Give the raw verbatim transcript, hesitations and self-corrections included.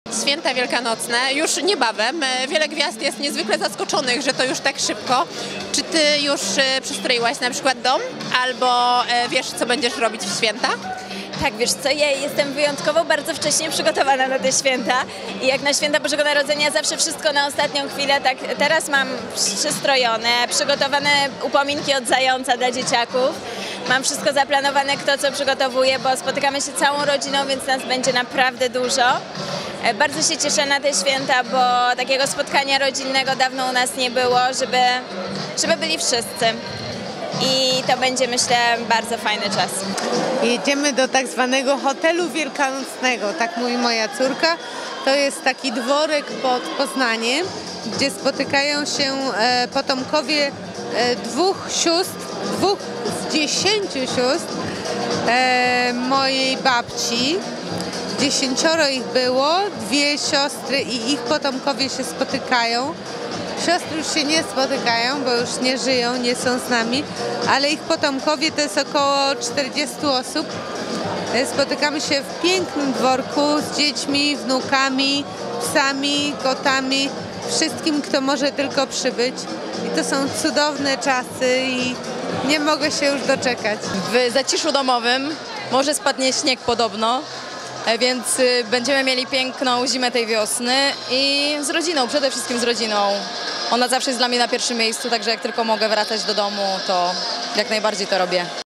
Święta wielkanocne już niebawem. Wiele gwiazd jest niezwykle zaskoczonych, że to już tak szybko. Czy ty już przystroiłaś na przykład dom? Albo wiesz, co będziesz robić w święta? Tak, wiesz co, ja jestem wyjątkowo bardzo wcześnie przygotowana na te święta i jak na święta Bożego Narodzenia zawsze wszystko na ostatnią chwilę, tak teraz mam przystrojone, przygotowane upominki od zająca dla dzieciaków. Mam wszystko zaplanowane, kto co przygotowuje, bo spotykamy się całą rodziną, więc nas będzie naprawdę dużo. Bardzo się cieszę na te święta, bo takiego spotkania rodzinnego dawno u nas nie było, żeby, żeby byli wszyscy. I to będzie, myślę, bardzo fajny czas. Jedziemy do tak zwanego hotelu wielkanocnego, tak mówi moja córka. To jest taki dworek pod Poznaniem, gdzie spotykają się e, potomkowie e, dwóch sióstr, dwóch z dziesięciu sióstr e, mojej babci. Dziesięcioro ich było, dwie siostry i ich potomkowie się spotykają. Siostry już się nie spotykają, bo już nie żyją, nie są z nami, ale ich potomkowie to jest około czterdziestu osób. Spotykamy się w pięknym dworku z dziećmi, wnukami, psami, kotami, wszystkim, kto może tylko przybyć. I to są cudowne czasy i nie mogę się już doczekać. W zaciszu domowym może spadnie śnieg podobno, więc będziemy mieli piękną zimę tej wiosny i z rodziną, przede wszystkim z rodziną. Ona zawsze jest dla mnie na pierwszym miejscu, także jak tylko mogę wracać do domu, to jak najbardziej to robię.